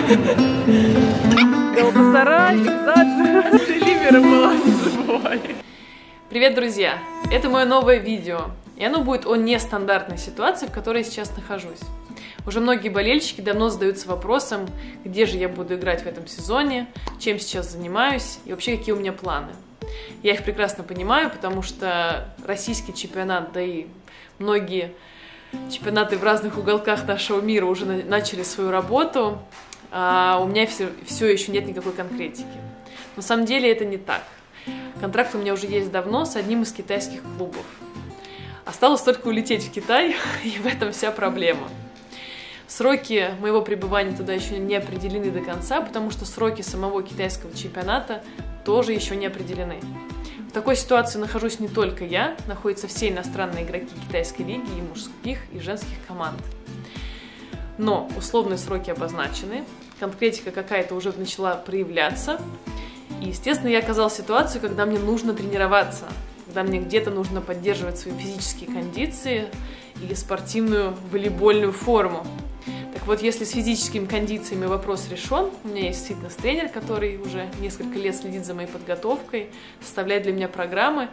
Галатасарай, Бекзаджи, Ливера была, не забывай. Привет, друзья! Это мое новое видео, и оно будет о нестандартной ситуации, в которой я сейчас нахожусь. Уже многие болельщики давно задаются вопросом, где же я буду играть в этом сезоне, чем сейчас занимаюсь и вообще какие у меня планы. Я их прекрасно понимаю, потому что российский чемпионат, да и многие чемпионаты в разных уголках нашего мира уже начали свою работу, а у меня все еще нет никакой конкретики. На самом деле это не так. Контракт у меня уже есть давно с одним из китайских клубов. Осталось только улететь в Китай, и в этом вся проблема. Сроки моего пребывания туда еще не определены до конца, потому что сроки самого китайского чемпионата тоже еще не определены. В такой ситуации нахожусь не только я, находятся все иностранные игроки китайской лиги и мужских, и женских команд. Но условные сроки обозначены, конкретика какая-то уже начала проявляться, и, естественно, я оказалась в ситуации, когда мне нужно тренироваться, когда мне где-то нужно поддерживать свои физические кондиции или спортивную волейбольную форму. Так вот, если с физическими кондициями вопрос решен, у меня есть фитнес-тренер, который уже несколько лет следит за моей подготовкой, составляет для меня программы,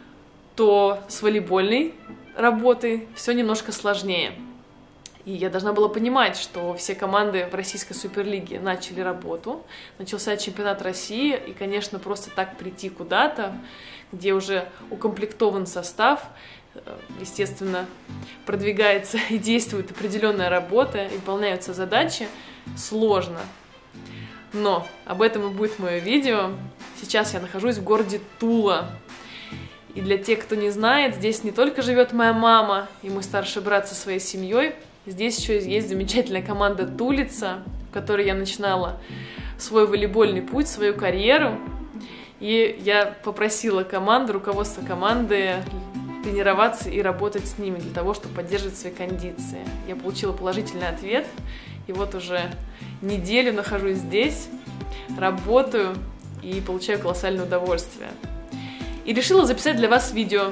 то с волейбольной работой все немножко сложнее. И я должна была понимать, что все команды в российской суперлиге начали работу, начался чемпионат России, и, конечно, просто так прийти куда-то, где уже укомплектован состав, естественно, продвигается и действует определенная работа, и выполняются задачи, сложно. Но об этом и будет мое видео. Сейчас я нахожусь в городе Тула. И для тех, кто не знает, здесь не только живет моя мама и мой старший брат со своей семьей, здесь еще есть замечательная команда Тулица, в которой я начинала свой волейбольный путь, свою карьеру. И я попросила команду, руководство команды тренироваться и работать с ними для того, чтобы поддерживать свои кондиции. Я получила положительный ответ, и вот уже неделю нахожусь здесь, работаю и получаю колоссальное удовольствие. И решила записать для вас видео.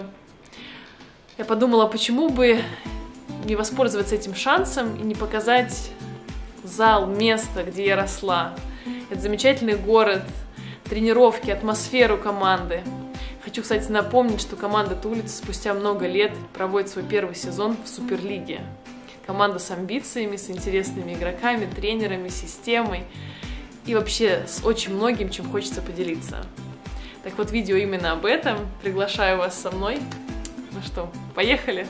Я подумала, почему бы не воспользоваться этим шансом и не показать зал, место, где я росла. Это замечательный город, тренировки, атмосферу команды. Хочу, кстати, напомнить, что команда Тулица спустя много лет проводит свой первый сезон в Суперлиге. Команда с амбициями, с интересными игроками, тренерами, системой и вообще с очень многим, чем хочется поделиться. Так вот, видео именно об этом. Приглашаю вас со мной. Ну что, поехали!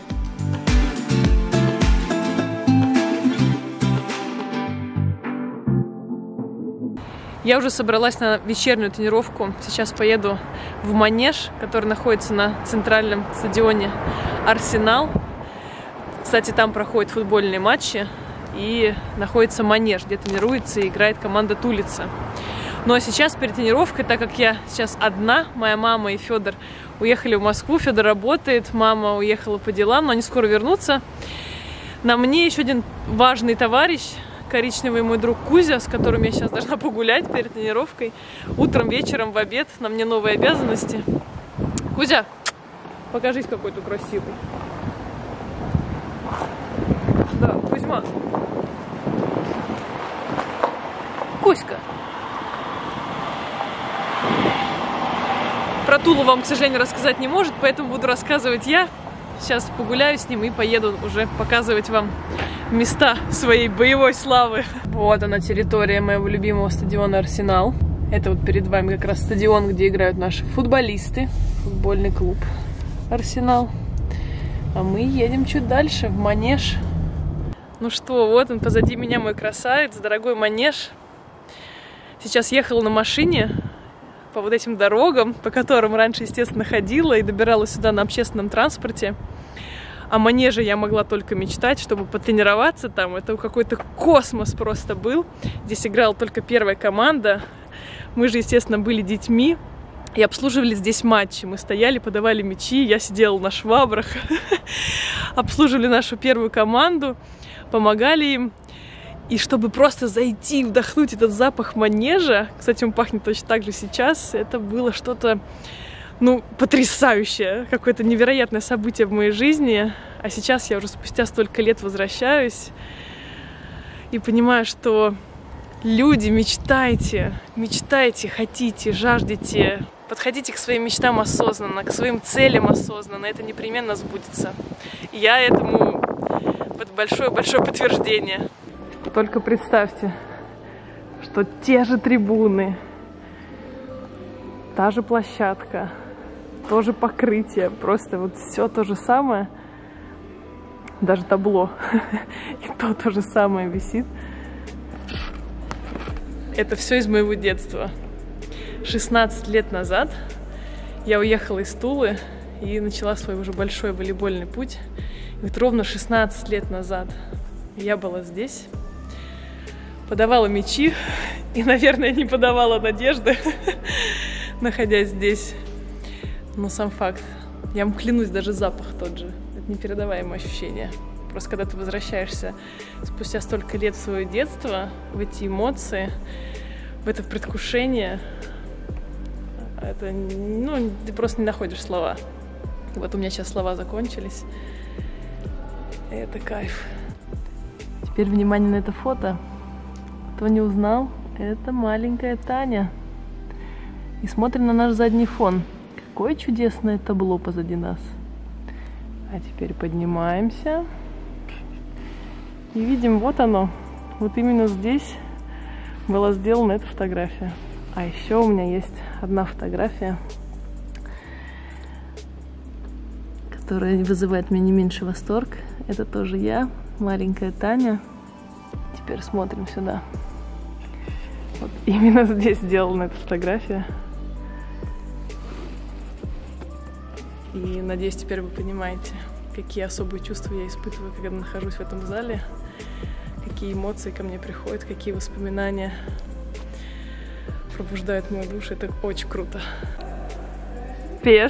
Я уже собралась на вечернюю тренировку. Сейчас поеду в Манеж, который находится на центральном стадионе Арсенал. Кстати, там проходят футбольные матчи. И находится Манеж, где тренируется и играет команда Тулица. Ну а сейчас перед тренировкой, так как я сейчас одна, моя мама и Федор уехали в Москву. Федор работает, мама уехала по делам, но они скоро вернутся. На мне еще один важный товарищ, коричневый мой друг Кузя, с которым я сейчас должна погулять перед тренировкой. Утром, вечером, в обед. На мне новые обязанности. Кузя, покажись, какой ты красивый. Да, Кузьма. Кузька. Про Тулу вам, к сожалению, рассказать не может, поэтому буду рассказывать я. Сейчас погуляю с ним и поеду уже показывать вам места своей боевой славы. Вот она, территория моего любимого стадиона Арсенал. Это вот перед вами как раз стадион, где играют наши футболисты. Футбольный клуб Арсенал. А мы едем чуть дальше, в Манеж. Ну что, вот он позади меня, мой красавец, дорогой Манеж. Сейчас ехала на машине по вот этим дорогам, по которым раньше, естественно, ходила и добиралась сюда на общественном транспорте. О Манеже я могла только мечтать, чтобы потренироваться там. Это какой-то космос просто был. Здесь играла только первая команда. Мы же, естественно, были детьми и обслуживали здесь матчи. Мы стояли, подавали мячи, я сидела на швабрах, обслуживали нашу первую команду, помогали им. И чтобы просто зайти, вдохнуть этот запах Манежа, кстати, он пахнет точно так же сейчас, это было что-то, ну, потрясающее, какое-то невероятное событие в моей жизни. А сейчас я уже спустя столько лет возвращаюсь и понимаю, что Люди, мечтайте, мечтайте, хотите, жаждете. Подходите к своим мечтам осознанно, к своим целям осознанно. Это непременно сбудется. И я этому большое-большое подтверждение. Только представьте, что те же трибуны, та же площадка, то же покрытие, просто вот все то же самое, даже табло, и то же самое висит. Это все из моего детства. 16 лет назад я уехала из Тулы и начала свой уже большой волейбольный путь. И вот ровно 16 лет назад я была здесь, подавала мячи и, наверное, не подавала надежды, находясь здесь. Но сам факт, я вам клянусь, даже запах тот же. Это непередаваемое ощущение. Просто когда ты возвращаешься спустя столько лет в свое детство, в эти эмоции, в это предвкушение, это, ну, ты просто не находишь слова. И вот у меня сейчас слова закончились. Это кайф. Теперь внимание на это фото. Кто не узнал, это маленькая Таня. И смотрим на наш задний фон. Какое чудесное табло позади нас. А теперь поднимаемся. И видим, вот оно. Вот именно здесь была сделана эта фотография. А еще у меня есть одна фотография, которая вызывает меня не меньше восторг. Это тоже я, маленькая Таня. Теперь смотрим сюда. Вот именно здесь сделана эта фотография. И надеюсь, теперь вы понимаете, какие особые чувства я испытываю, когда нахожусь в этом зале, какие эмоции ко мне приходят, какие воспоминания пробуждают мою душу. Это очень круто. Пеш.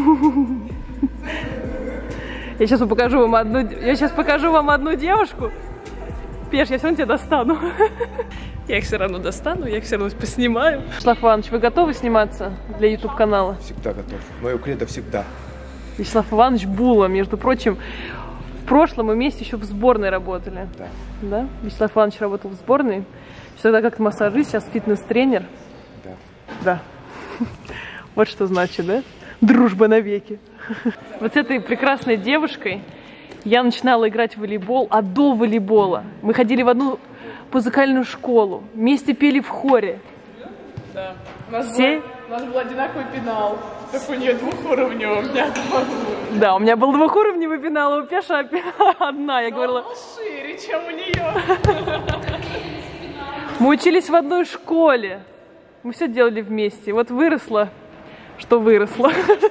Я сейчас покажу вам одну девушку. Пеш, я все равно тебя достану. Я их все равно достану, я их все равно поснимаю. Вячеслав Иванович, вы готовы сниматься для YouTube-канала? Всегда готов. Мое кредо всегда. Вячеслав Иванович Була, между прочим, в прошлом мы вместе еще в сборной работали. Да. Да? Вячеслав Иванович работал в сборной. Тогда как массажист, сейчас фитнес-тренер. Да. Да. Вот что значит, да? Дружба навеки. Вот с этой прекрасной девушкой я начинала играть в волейбол, а до волейбола мы ходили в одну музыкальную школу, вместе пели в хоре. Да. У нас был одинаковый пенал, только у нее двухуровневый, у меня одноуровневый. Да, у меня был двухуровневый пенал, у Пеши одна, я говорила. Он шире, чем у нее. Мы учились в одной школе, мы все делали вместе. Вот выросла, что выросла.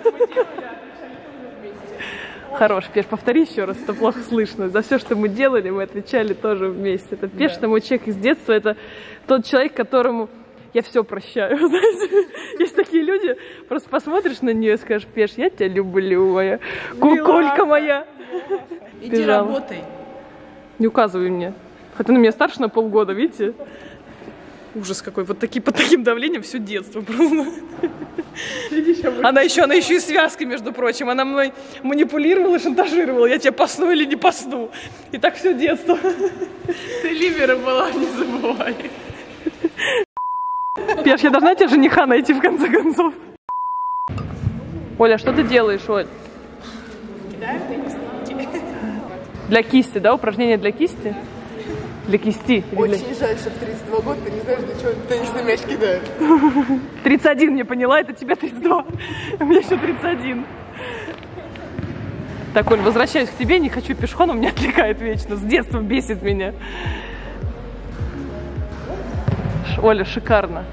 Хорош, Пеш, повтори еще раз, это плохо слышно. За все, что мы делали, мы отвечали тоже вместе. Это Пеш, это мой человек из детства, это тот человек, которому я все прощаю. Знаете, есть такие люди, просто посмотришь на нее и скажешь: Пеш, я тебя люблю, моя куколька моя. Иди работай. Не указывай мне. Хотя на меня старше на полгода, видите? Ужас какой, вот под таким давлением все детство просто. Она еще и связкой, между прочим. Она мной манипулировала, шантажировала. Я тебя посну или не посну. И так все детство. Ты ливера была, не забывай. Пеш, я должна тебе жениха найти в конце концов. Оля, что ты делаешь, Оль? Кидаю теннис. Для кисти, да? Упражнение для кисти? Для кисти. Очень жаль, что в 32 года ты не знаешь, для чего теннисный мяч кидают. 31, я поняла, это тебе 32. У меня еще 31. Так, Оль, возвращаюсь к тебе, не хочу пешком, он меня отвлекает вечно. С детства бесит меня. Оля, шикарно.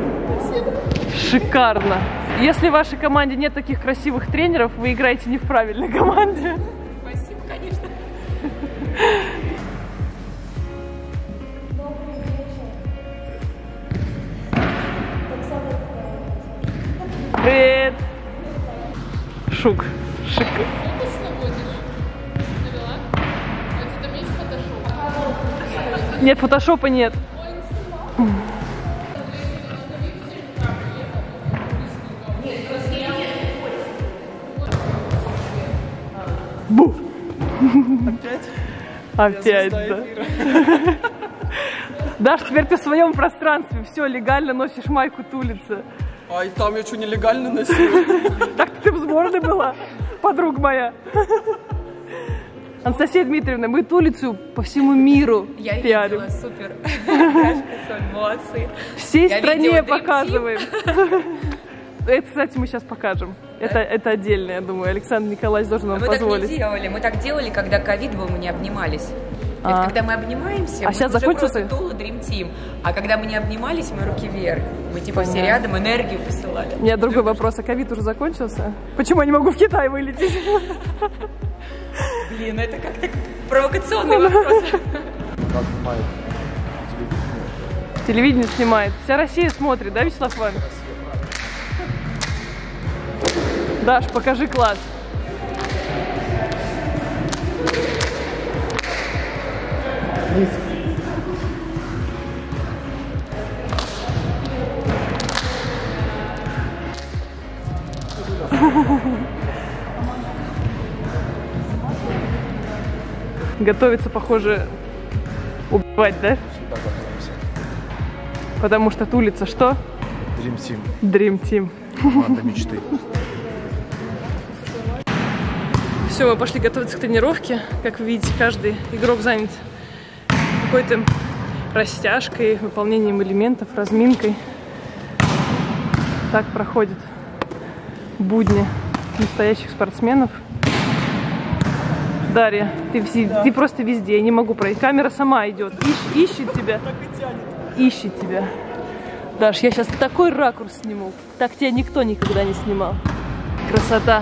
Шикарно. Если в вашей команде нет таких красивых тренеров, вы играете не в правильной команде. Спасибо, конечно. Привет! Шук. Шик. Нет, фотошопа нет. Бу! Опять? Опять, да. Даш, теперь ты в своем пространстве. Все, легально носишь майку Тулица. А и там я что, нелегально носила? Так ты в сборной была, подруга моя. Анастасия Дмитриевна, мы Тулицу по всему миру пиарим. Я видела, супер. Молодцы. Всей стране показываем. Это, кстати, мы сейчас покажем. Это отдельно, я думаю. Александр Николаевич должен нам позволить. Мы так не делали. Мы так делали, когда ковид был, мы не обнимались. Это когда мы обнимаемся, мы сейчас уже закончился? просто Тула Dream Team. А когда мы не обнимались, мы руки вверх. Мы типа все рядом энергию посылали. У меня другой вопрос. А ковид уже закончился? Почему я не могу в Китай вылететь? Блин, это как-то провокационный вопрос. Телевидение снимает. Вся Россия смотрит, да, Вячеслав Иванович? Даш, покажи класс. Готовится, похоже, убивать, да? Потому что Тулица что? Dream Team. Dream Team. Команда мечты. Все, мы пошли готовиться к тренировке. Как вы видите, каждый игрок занят какой-то растяжкой, выполнением элементов, разминкой. Так проходят будни настоящих спортсменов. Дарья, ты просто везде, я не могу пройти. Камера сама идет, ищет тебя. Ищет тебя. Даш, я сейчас такой ракурс сниму. Так тебя никто никогда не снимал. Красота.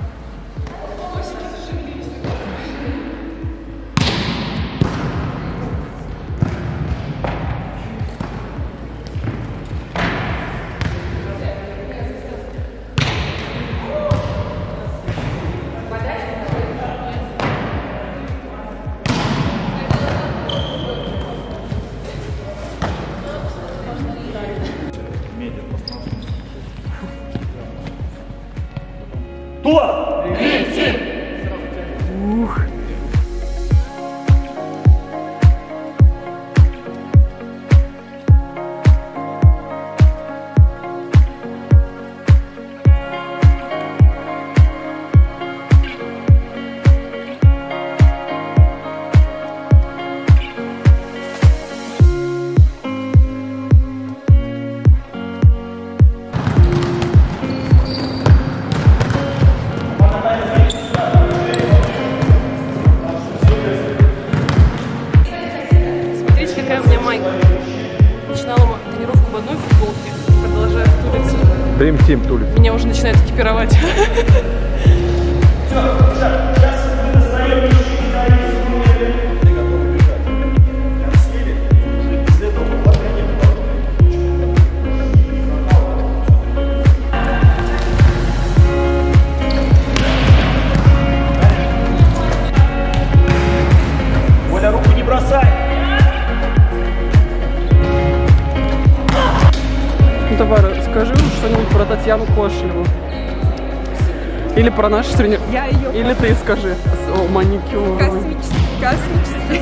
Ух. Dream Team Тулица. Меня уже начинает экипировать. Оля, руку не бросай! Давай, скажи что-нибудь про Татьяну Кошелеву. Или про нашу тренировку. Я ее... Или ты скажи. О, маникюр. Космический.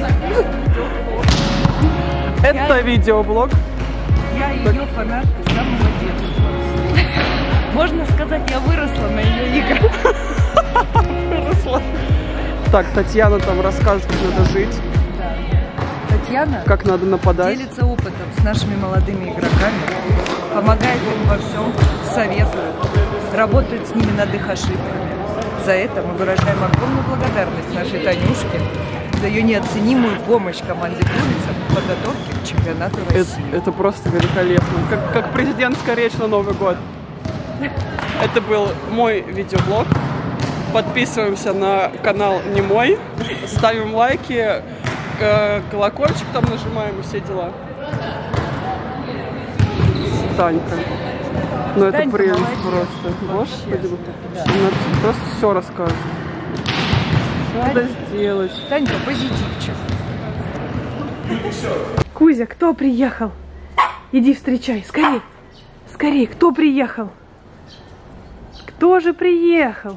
Это видеоблог. Я ее фанатка с самого детства. Можно сказать, я выросла на ее играх. Выросла. Так, Татьяна там рассказывает, как надо жить, Татьяна как надо нападать. делится опытом с нашими молодыми игроками, помогает им во всем, советует, работает с ними над их ошибками. За это мы выражаем огромную благодарность нашей Танюшке за ее неоценимую помощь команде Тулица в подготовке к чемпионату России. Это просто великолепно. Как президентская речь на Новый год. Это был мой видеоблог. Подписываемся на канал Не Мой. Ставим лайки. Колокольчик там нажимаем и все дела. Танька. Ну это Танька прелесть молодец. просто. Господи. Да. Она просто все расскажет. Надо сделать. Танька, позитивчик. Кузя, кто приехал? Иди встречай, скорей. Скорей, кто приехал? Кто же приехал?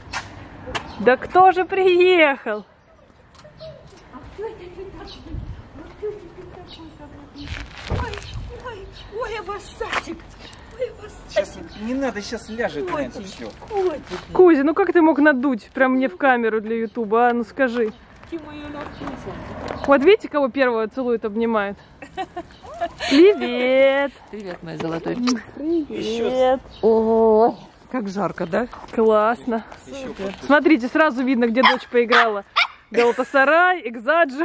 Да кто же приехал? Ой, я вас садик. Сейчас не надо, сейчас ляжет на это все. Кузя, ну как ты мог надуть прям мне в камеру для Ютуба, а? Ну скажи. Вот видите, кого первого целует, обнимает? Привет! Привет, мой золотой. Привет! Ой, как жарко, да? Классно. Смотрите, сразу видно, где дочь поиграла. Галатасарай, Экзаджи.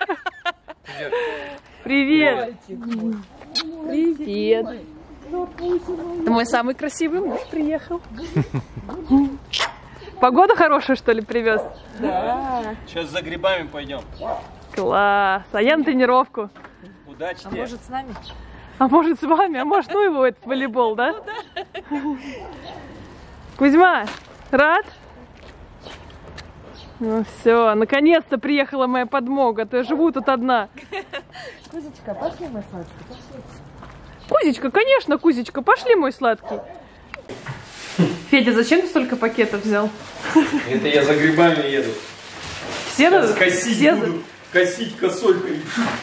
Привет! Привет! Это мой самый красивый муж приехал. Погода хорошая, что ли, привез? Да. Сейчас за грибами пойдем. Класс! А я на тренировку. Удачи А тебе. может с нами? А может с вами? А может ну его этот волейбол, да? Кузьма, рад? Ну все, наконец-то приехала моя подмога, то я живу тут одна. Кузечка, пошли, мой сладкий, пошли. Кузечка, конечно, Кузечка, пошли, мой сладкий. Федя, зачем ты столько пакетов взял? Это я за грибами еду. Все Сейчас косить буду. Косить косой.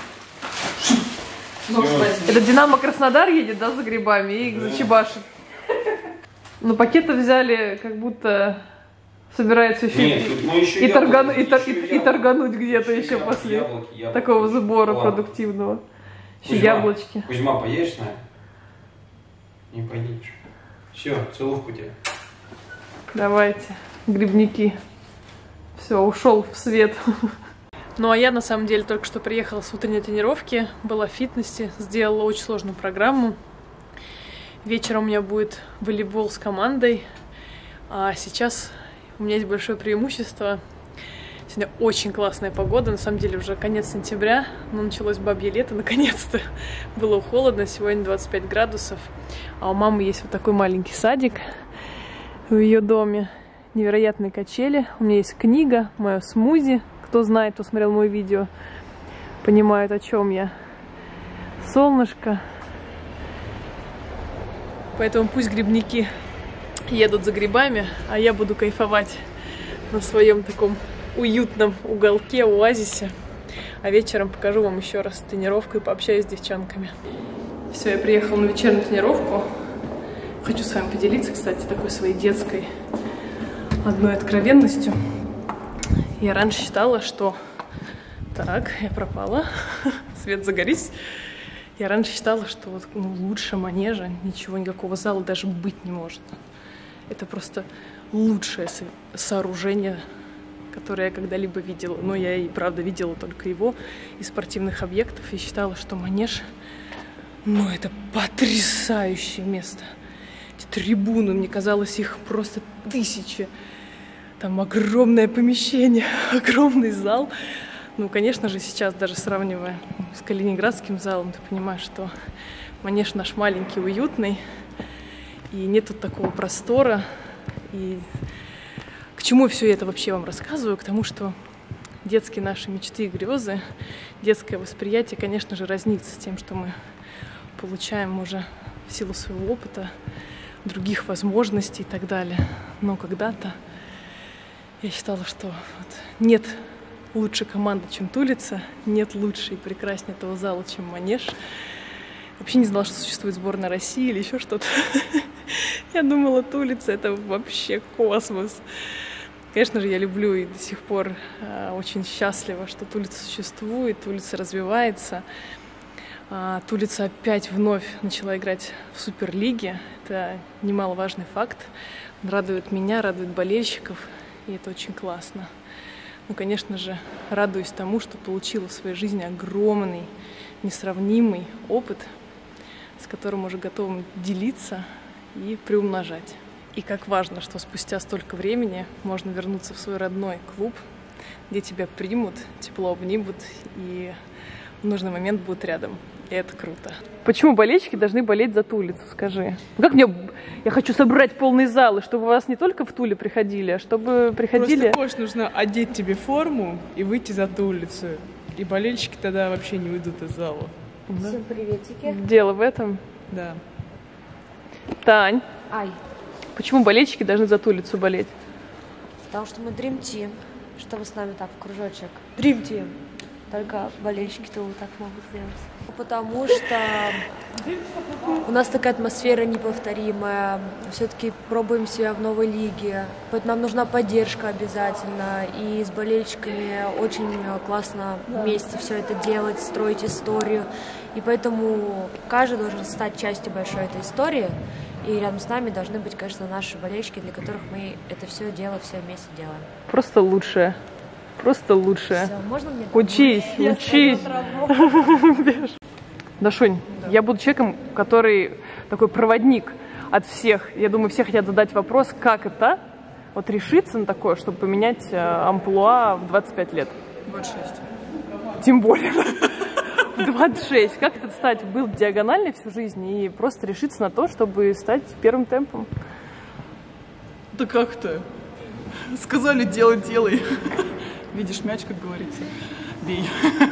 Это Динамо Краснодар едет, да, за грибами и их зачебашит. Но пакеты взяли, как будто собирается еще, торгануть где-то еще после такого сбора продуктивного. Еще яблочки. Кузьма, поедешь с нами? Не поедешь. Все, целовку тебе. Давайте, грибники. Все, ушел в свет. Ну а я на самом деле только что приехала с утренней тренировки, была в фитнесе, сделала очень сложную программу. Вечером у меня будет волейбол с командой, а сейчас у меня есть большое преимущество. Сегодня очень классная погода, на самом деле уже конец сентября, но началось бабье лето, наконец-то. Было холодно, сегодня 25 градусов, а у мамы есть вот такой маленький садик в ее доме, невероятные качели, у меня есть книга, мое смузи, кто знает, кто смотрел мое видео, понимает, о чем я. Солнышко. Поэтому пусть грибники едут за грибами, а я буду кайфовать на своем таком уютном уголке, оазисе. А вечером покажу вам еще раз тренировку и пообщаюсь с девчонками. Все, я приехала на вечернюю тренировку. Хочу с вами поделиться, кстати, такой своей детской одной откровенностью. Я раньше считала, что... Так, я пропала. Свет, загорись. Я раньше считала, что вот, лучше манежа ничего, никакого зала даже быть не может. Это просто лучшее сооружение, которое я когда-либо видела. Но я и правда видела только его из спортивных объектов и считала, что манеж, ну, это потрясающее место. Эти трибуны, мне казалось, их просто тысячи. Там огромное помещение, огромный зал. Ну, конечно же, сейчас даже сравнивая с Калининградским залом, ты понимаешь, что манеж наш маленький, уютный, и нет тут такого простора. И к чему я все это вообще вам рассказываю? К тому, что детские наши мечты и грезы, детское восприятие, конечно же, разнится с тем, что мы получаем уже в силу своего опыта, других возможностей и так далее. Но когда-то я считала, что вот нет лучше команды, чем Тулица, нет лучше и прекраснее этого зала, чем манеж. Вообще не знала, что существует сборная России или еще что-то. Я думала, Тулица — это вообще космос. Конечно же, я люблю и до сих пор очень счастлива, что Тулица существует, Тулица развивается. Тулица опять вновь начала играть в Суперлиге. Это немаловажный факт. Он радует меня, радует болельщиков, и это очень классно. Ну, конечно же, радуюсь тому, что получила в своей жизни огромный, несравнимый опыт, с которым уже готова делиться и приумножать. И как важно, что спустя столько времени можно вернуться в свой родной клуб, где тебя примут, тепло обнимут и в нужный момент будут рядом. И это круто. Почему болельщики должны болеть за Тулицу, скажи? Как мне... Я хочу собрать полный зал, и чтобы вас не только в Туле приходили, а чтобы приходили... Просто, Кош, нужно одеть тебе форму и выйти за Тулицу. И болельщики тогда вообще не уйдут из зала. Да. Всем приветики. Дело в этом. Да. Тань, Ай, почему болельщики должны за Тулицу болеть? потому что мы Dream Team. Что вы с нами так в кружочек? Dream Team. только болельщики-то вот так могут сделать. Потому что у нас такая атмосфера неповторимая, все-таки пробуем себя в новой лиге, поэтому нам нужна поддержка обязательно, и с болельщиками очень классно вместе все это делать, строить историю, и поэтому каждый должен стать частью большой этой истории, и рядом с нами должны быть, конечно, наши болельщики, для которых мы это все дело все вместе делаем. Просто лучшее. Просто лучшее. Все, можно мне? Учись, учись. Дашунь, я буду человеком, который такой проводник от всех. Я думаю, все хотят задать вопрос, как это вот решиться на такое, чтобы поменять амплуа в 25 лет. 26. Тем более. В 26. Как это стать? Был диагональный всю жизнь и просто решиться на то, чтобы стать первым темпом. Да как-то. Сказали, делай, делай. Видишь мяч, как говорится, бей.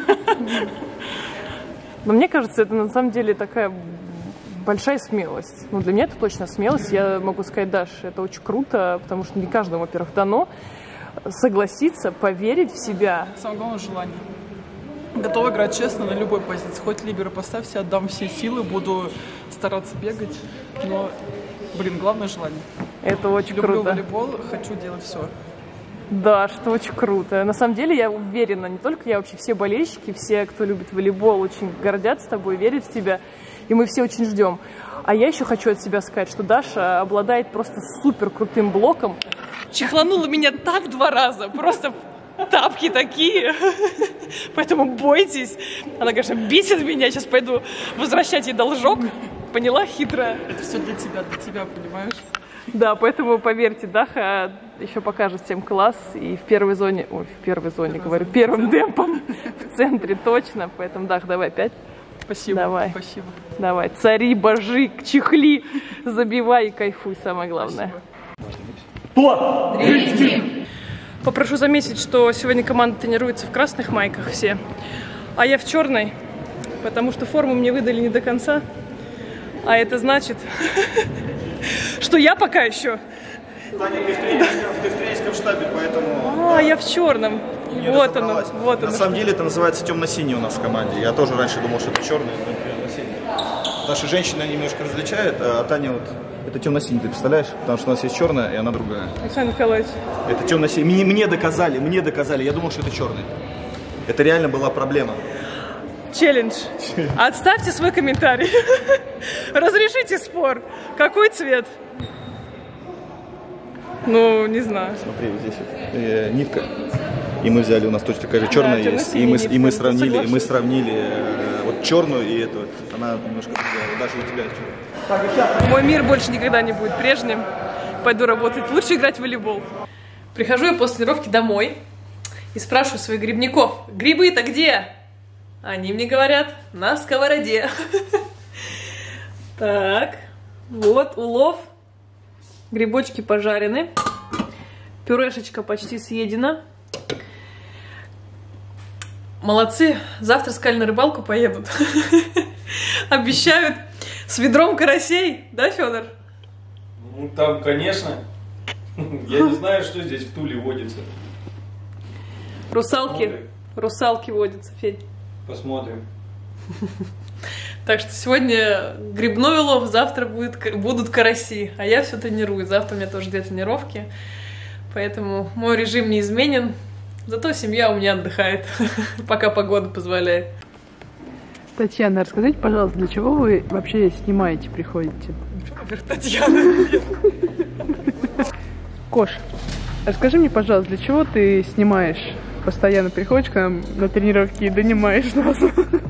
Но мне кажется, это на самом деле такая большая смелость. Ну, для меня это точно смелость. Я могу сказать, Даш, это очень круто, потому что не каждому, во-первых, дано согласиться, поверить в себя. Самое главное — желание. Готова играть честно на любой позиции. Хоть либеро поставься, отдам все силы, буду стараться бегать. Но, блин, главное — желание. Это очень Люблю круто. волейбол, хочу делать все. Да, что очень круто. На самом деле, я уверена, не только я, вообще все болельщики, все, кто любит волейбол, очень гордятся тобой, верят в тебя, и мы все очень ждем. А я еще хочу от себя сказать, что Даша обладает просто супер крутым блоком. Чехланула меня так 2 раза, просто тапки такие, поэтому бойтесь. Она, конечно, бесит меня, сейчас пойду возвращать ей должок. Поняла, хитрая? Это все для тебя, понимаешь? Да, поэтому, поверьте, Даха еще покажет всем класс. И в первой зоне, первым темпом в центре точно. Поэтому, Дах, давай 5. Спасибо. Давай. Спасибо. Давай, цари, божи, чехли, забивай и кайфуй, самое главное. Попрошу заметить, что сегодня команда тренируется в красных майках все, а я в черной, потому что форму мне выдали не до конца. А это значит, что я пока еще... Таня, ты в тренерском штабе, поэтому... А, я в черном. Вот оно, вот оно. На самом деле это называется темно-синий у нас в команде. Я тоже раньше думал, что это черный, но это темно-синий. Наши женщины немножко различают, а Таня вот... Это темно-синий, ты представляешь? Потому что у нас есть черная, и она другая. Александр Николаевич. Это темно-синий. Мне доказали. Я думал, что это черный. Это реально была проблема. Челлендж. Отставьте свой комментарий. Разрешите спор. Какой цвет? Ну, не знаю. Смотри, вот здесь вот, нитка. И мы взяли, у нас точно такая же черная есть. И мы сравнили вот черную и эту. Она немножко другая. Даже у тебя черная. Мой мир больше никогда не будет прежним. Пойду работать. Лучше играть в волейбол. Прихожу я после тренировки домой и спрашиваю своих грибников: грибы-то где? Они мне говорят: на сковороде. Так, вот улов. Грибочки пожарены. Пюрешечка почти съедена. Молодцы. Завтра сказали, на рыбалку поедут. Обещают с ведром карасей. Да, Федор? Ну, там, конечно. Я не знаю, что здесь в Туле водится. Русалки. Русалки водятся, Федь. Посмотрим. Так что сегодня грибной улов, завтра будут караси. А я все тренируюсь. Завтра у меня тоже 2 тренировки. Поэтому мой режим не изменен. Зато семья у меня отдыхает, пока погода позволяет. Татьяна, расскажите, пожалуйста, для чего вы вообще снимаете, приходите? Татьяна. Кош, расскажи мне, пожалуйста, для чего ты снимаешь? Постоянно приходишь к нам на тренировки и донимаешь нас.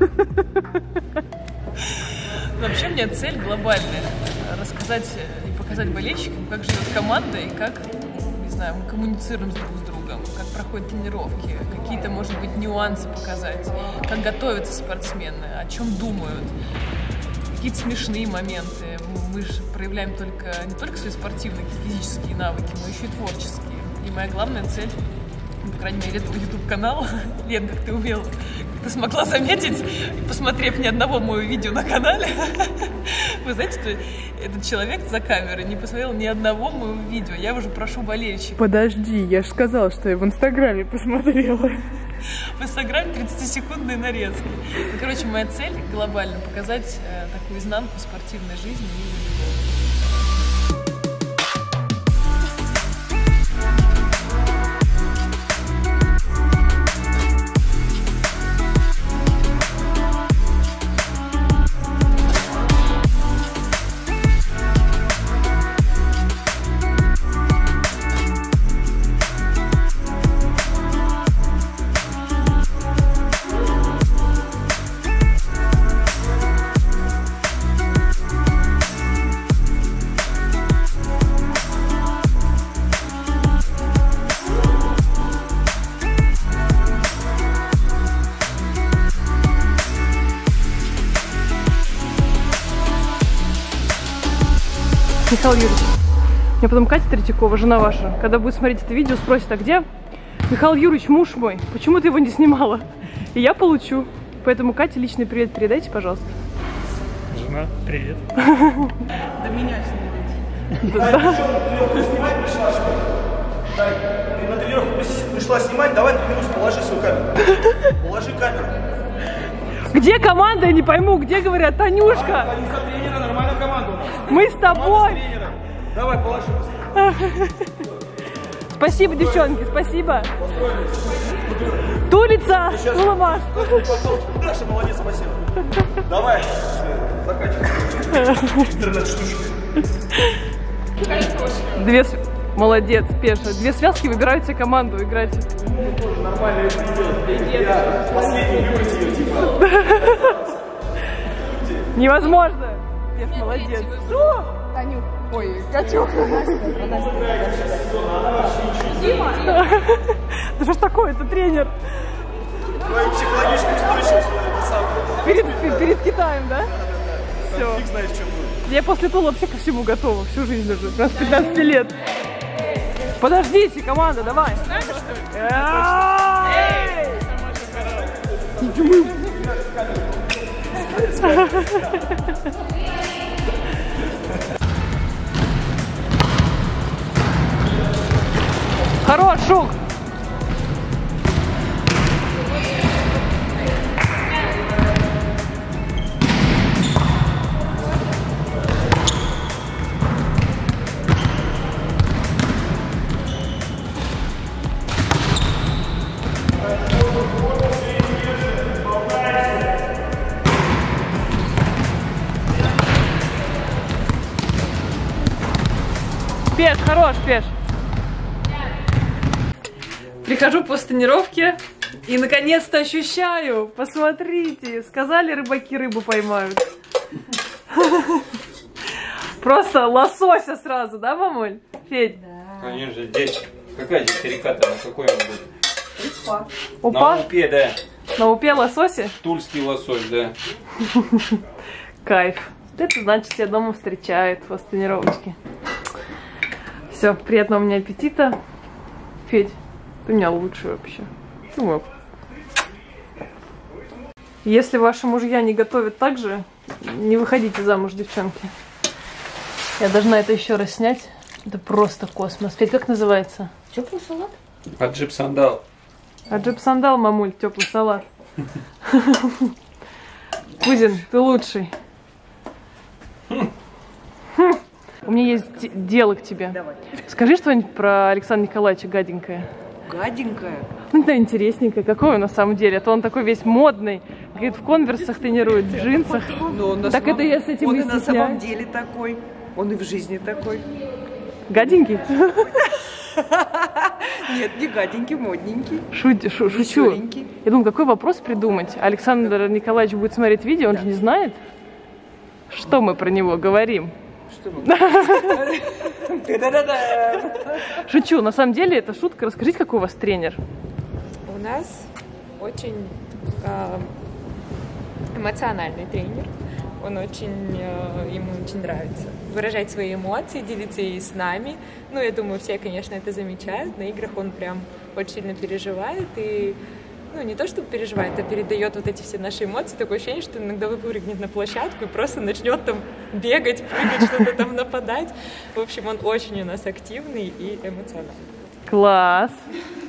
Вообще у меня цель глобальная. Рассказать и показать болельщикам, как живет команда и как, не знаю, мы коммуницируем друг с другом, как проходят тренировки, какие-то, может быть, нюансы показать, как готовятся спортсмены, о чем думают, какие-то смешные моменты. Мы же проявляем не только свои спортивные, физические навыки, но еще и творческие. И моя главная цель, по крайней мере, этого YouTube-канала, Лен, как ты умела, как ты смогла заметить, посмотрев ни одного моего видео на канале, вы знаете, что этот человек за камерой не посмотрел ни одного моего видео. Я уже прошу болельщиков. Подожди, я же сказала, что я в Инстаграме посмотрела. в Инстаграме 30-секундные нарезки. Ну, короче, моя цель глобально показать такую изнанку спортивной жизни и Михаил Юрьевич, мне потом Катя Третьякова, жена ваша, когда будет смотреть это видео, спросит, а где Михаил Юрьевич, муж мой? Почему ты его не снимала? И я получу. Поэтому Кате личный привет передайте, пожалуйста. Жена, привет. До меня снимать. Ты на тренировку пришла снимать, давай тренируйся, положи свою камеру. Положи камеру. Где команда, я не пойму, где говорят, Танюшка? Тренера, нормальная команда у нас. Мы с тобой. Давай, положи. Спасибо, девчонки, спасибо. Тулица, Туламаш. Даша, молодец, спасибо. Давай, заканчивай. Интернет-штучки. Молодец, Пеша. 2 связки, выбирают себе команду, играйте. Нормально, я последний выбрать ее, типа. Невозможно. Пеш, молодец. Что? Танюк. Ой, Катюх. Да что ж такое, это тренер. Твою психологическую устойчивость, это самое. Перед Китаем, да? Все. Фиг знаешь, что будет. Я после тула вообще ко всему готова, всю жизнь уже, раз 15 лет. Подождите, команда, давай. Хорош, Шук. Пеш, хорош, Пеш. Прихожу после тренировки и наконец-то ощущаю. Посмотрите, сказали, рыбаки рыбу поймают. Просто лосося сразу, да, мамуль? Федь? Да. Конечно, здесь. Какая здесь река-то? На какой он будет? Упа? На Упе, да. На Упе лосося? Тульский лосось, да. Кайф. Это значит, тебя дома встречают после тренировочки. Все, приятного мне аппетита. Федь, ты у меня лучший вообще. Думаю. Если ваши мужья не готовят так же, не выходите замуж, девчонки. Я должна это еще раз снять. Это просто космос. Федь, как называется? Теплый салат? Аджип сандал. Аджип сандал, мамуль, теплый салат. Кузин, ты лучший. У меня есть дело к тебе. Давай. Скажи что-нибудь про Александра Николаевича гаденькое. Гаденькая? Ну да, интересненькое. Какой он на самом деле? А то он такой весь модный. Говорит, в конверсах тренирует, в джинсах. Так это я с этим он и и на стесняюсь. самом деле такой. Он и в жизни такой. Гаденький? Нет, не гаденький, модненький. Шучу. Веселенький. Я думаю, какой вопрос придумать? Александр Николаевич будет смотреть видео, он же не знает, что мы про него говорим. Шучу, на самом деле это шутка. Расскажите, какой у вас тренер? У нас очень эмоциональный тренер. Ему очень нравится выражать свои эмоции, делиться и с нами. Ну, я думаю, все, конечно, это замечают. На играх он прям очень сильно переживает и, ну, не то чтобы переживает, а передает вот эти все наши эмоции. Такое ощущение, что иногда выпрыгнет на площадку и просто начнет там бегать, прыгать, что-то там нападать. В общем, он очень у нас активный и эмоциональный. Класс!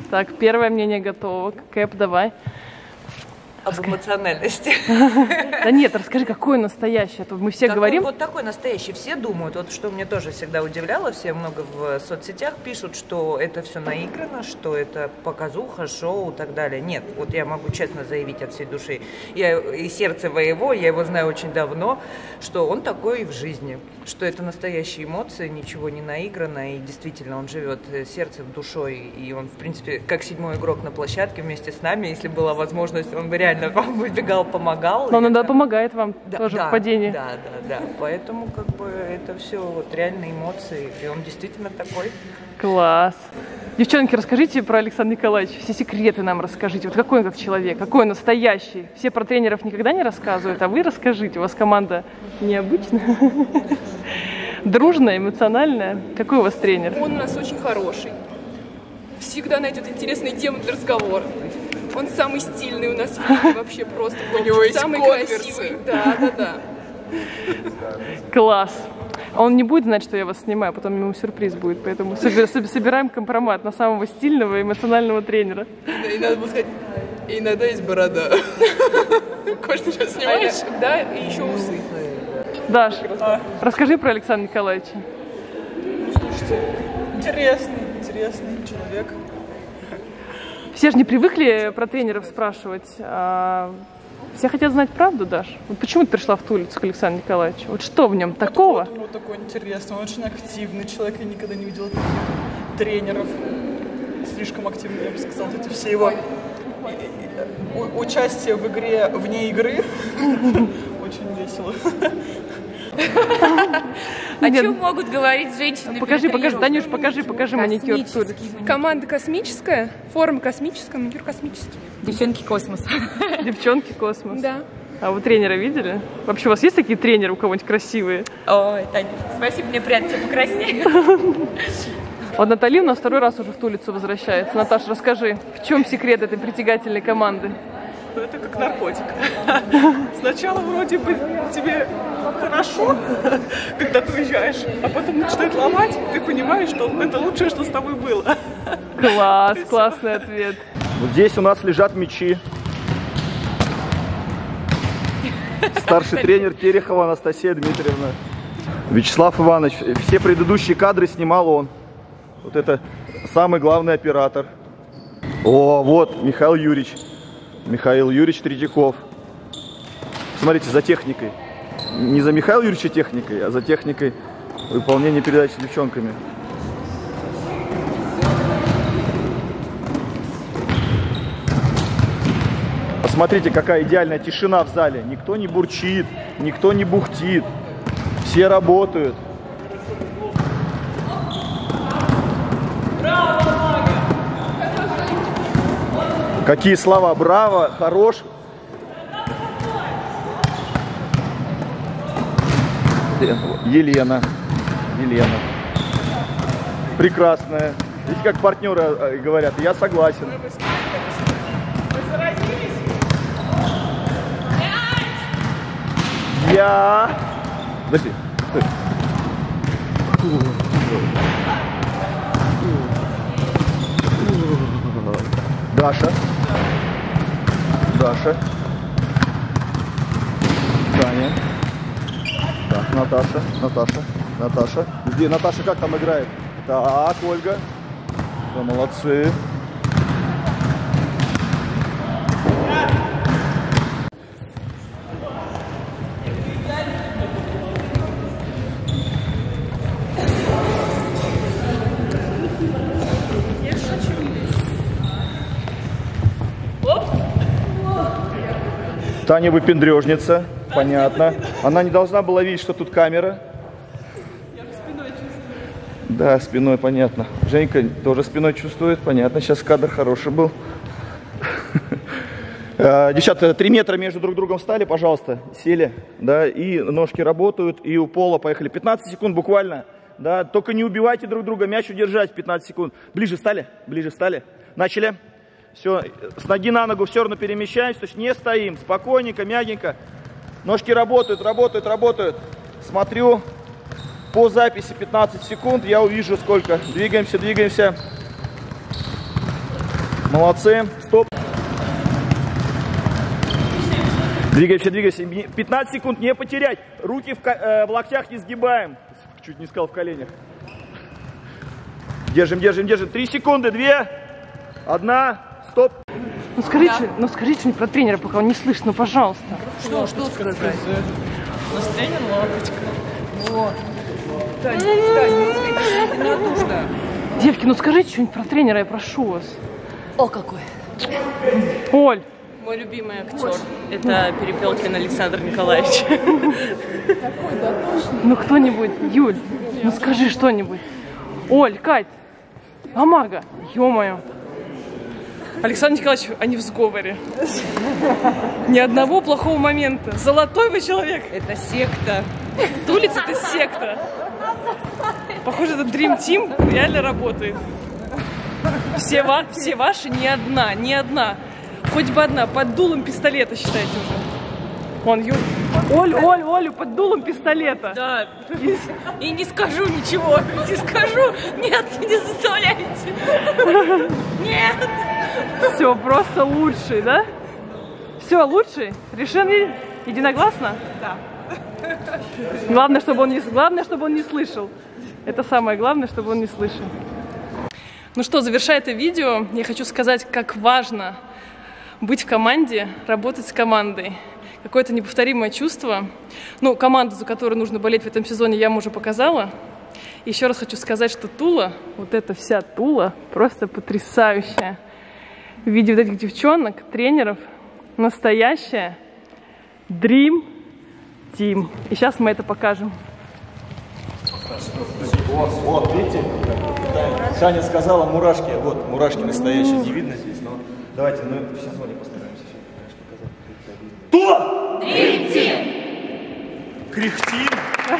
Так, первое мнение готово. Кэп, давай. Об эмоциональности. Да нет, расскажи, какой настоящий. А то мы все говорим. Вот такой настоящий. Все думают, вот что мне тоже всегда удивляло, все много в соцсетях пишут, что это все наиграно, что это показуха, шоу и так далее. Нет, вот я могу честно заявить от всей души. Я и сердце его, я его знаю очень давно, что он такой и в жизни. Что это настоящие эмоции, ничего не наиграно, и действительно он живет сердцем, душой, и он, в принципе, как 7-й игрок на площадке вместе с нами, если была возможность, он бы реально вам выбегал, помогал. Но он иногда помогает вам тоже в падении. Да. Поэтому как бы это все вот реальные эмоции, и он действительно такой. Класс. Девчонки, расскажите про Александра Николаевича, все секреты нам расскажите. Вот какой он как человек, какой он настоящий. Все про тренеров никогда не рассказывают, а вы расскажите. У вас команда необычная, дружная, эмоциональная. Какой у вас тренер? Он у нас очень хороший. Всегда найдет интересные темы для разговора. Он самый стильный у нас в лиге, вообще просто. У него есть самый красивый. Да. Класс. Он не будет знать, что я вас снимаю, потом ему сюрприз будет. Поэтому собираем компромат на самого стильного, эмоционального тренера. И надо было сказать, иногда есть борода. Кое-что сейчас снимаешь? Да, и еще усы. Даш, расскажи про Александра Николаевича. Слушайте, интересный человек. Все же не привыкли про тренеров спрашивать. Все хотят знать правду, Даш. Вот почему ты пришла в Тулицу к Александру Николаевичу? Вот что в нем такого? Вот у него такой интересный, он очень активный человек. Я никогда не видела таких тренеров. Слишком активный, я бы сказала. Эти все его участие в игре вне игры. Очень весело. О чем могут говорить женщины? Покажи, Танюш, покажи маникюр. Команда космическая, форма космическая, маникюр космический. Девчонки космос. Девчонки космос. Да. А вы тренера видели? Вообще у вас есть такие тренеры у кого-нибудь красивые? Ой, Таня, спасибо, мне приятно тебя покраснеть. Вот Натали у нас второй раз уже в Тулицу возвращается. Наташа, расскажи, в чем секрет этой притягательной команды? Это как наркотик. Сначала вроде бы тебе хорошо, когда ты уезжаешь, а потом начинает ломать, ты понимаешь, что это лучшее, что с тобой было. Класс, классный ответ. Вот здесь у нас лежат мячи. Старший тренер Терехова Анастасия Дмитриевна. Вячеслав Иванович. Все предыдущие кадры снимал он. Вот это самый главный оператор. О, вот Михаил Юрьевич. Михаил Юрьевич Третьяков. Смотрите, за техникой. Не за Михаила Юрьевича техникой, а за техникой выполнения передачи с девчонками. Посмотрите, какая идеальная тишина в зале. Никто не бурчит, никто не бухтит. Все работают. Какие слова? Браво, хорош. Елена. Прекрасная. Видите, как партнеры говорят, я согласен. Я. Подожди. Стой. Даша. Таня. Так, Наташа. Где Наташа как там играет? Так, Ольга. Да, молодцы. Таня выпендрежница, понятно. Она не должна была видеть, что тут камера. Я спиной чувствую. Да, спиной, понятно. Женька тоже спиной чувствует, понятно. Сейчас кадр хороший был. Девчата, 3 метра между друг другом встали, пожалуйста, сели, да, и ножки работают, и у пола поехали. 15 секунд буквально, да, только не убивайте друг друга, мяч удержать 15 секунд. Ближе встали, начали. Все, с ноги на ногу все равно перемещаемся, то есть не стоим, спокойненько, мягенько. Ножки работают. Смотрю по записи 15 секунд, я увижу сколько. Двигаемся. Молодцы. Стоп. Двигаемся, двигаемся. 15 секунд не потерять. Руки в локтях не сгибаем. Чуть не сказал в коленях. Держим, держим, держим. 3 секунды. 2, 1. Стоп. Ну скажите что-нибудь про тренера, пока он не слышит, ну пожалуйста. Что сказать? У нас тренер лапочка. Вот. Тань, ну единодушно. Девки, ну скажите что-нибудь про тренера, я прошу вас. О, какой. Оль. Мой любимый актер – это Перепелкин Александр Николаевич. Ну кто-нибудь, Юль, ну скажи что-нибудь. Оль, Кать, Амага, ё-моё. Александр Николаевич, они в сговоре. Ни одного плохого момента. Золотой вы человек. Это секта. Тулиц это секта. Похоже, это Dream Team реально работает. Все ваши, ни одна. Хоть бы одна, под дулом пистолета, считайте уже. Вон, Олю, под дулом пистолета. Да, и не скажу ничего, не скажу, нет, не заставляйте. Нет. Все, просто лучший, да? Все, лучший? Решили единогласно? Да. Главное, чтобы он не слышал. Это самое главное, чтобы он не слышал. Ну что, завершая это видео, я хочу сказать, как важно быть в команде, работать с командой. Какое-то неповторимое чувство. Ну, команду, за которую нужно болеть в этом сезоне, я вам уже показала. Еще раз хочу сказать, что Тула, вот эта вся Тула, просто потрясающая. В виде вот этих девчонок, тренеров, настоящая Dream Team. И сейчас мы это покажем. Вот, видите? Саня сказала мурашки. Вот, мурашки настоящие. Не видно здесь, но давайте, в сезоне постараемся все показать. Тула! Dream Team! Кряхтим!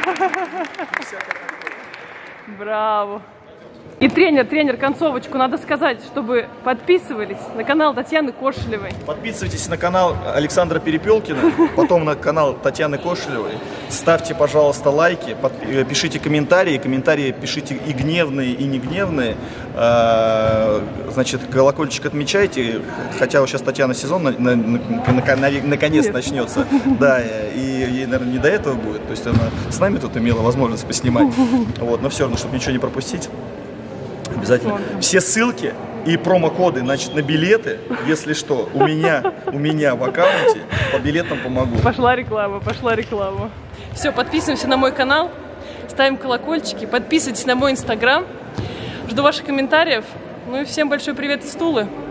Браво! И тренер, концовочку надо сказать, чтобы подписывались на канал Татьяны Кошелевой. Подписывайтесь на канал Александра Перепелкина, потом на канал Татьяны Кошелевой. Ставьте, пожалуйста, лайки, пишите комментарии пишите и гневные, и не гневные. Значит, колокольчик отмечайте, хотя вот сейчас Татьяна сезон наконец начнется. Да, и ей, наверное, не до этого будет. То есть она с нами тут имела возможность поснимать. Вот, но все равно, чтобы ничего не пропустить. Обязательно. Все ссылки и промокоды, значит, на билеты, если что, у меня в аккаунте, по билетам помогу. Пошла реклама. Все, подписываемся на мой канал, ставим колокольчики, подписывайтесь на мой инстаграм. Жду ваших комментариев. Ну и всем большой привет из Тулы.